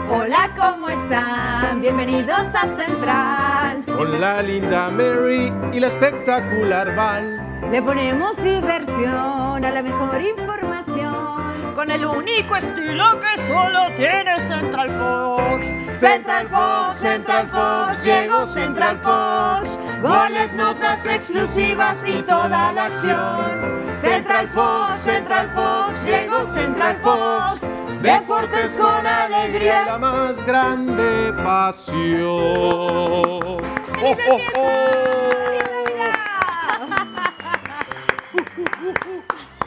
Hola, ¿cómo están? Bienvenidos a Central. Con la linda Mary y la espectacular Val. Le ponemos diversión a la mejor información. Con el único estilo que solo tiene Central Fox. Central Fox, llegó Central Fox. Goles, notas exclusivas y toda la acción. Central Fox, llegó Central Fox. Deportes con alegría, la más grande pasión. ¡Oh, oh, oh!